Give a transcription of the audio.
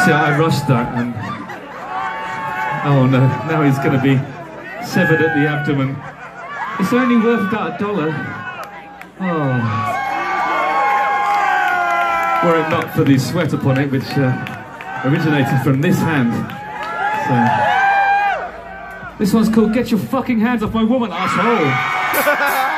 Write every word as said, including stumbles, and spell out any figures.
See, I rushed that and... Oh no, now he's going to be severed at the abdomen. It's only worth about a dollar. Oh. Were it not for the sweat upon it, which uh, originated from this hand. So. This one's called Get Your Fucking Hands Off My Woman, Asshole.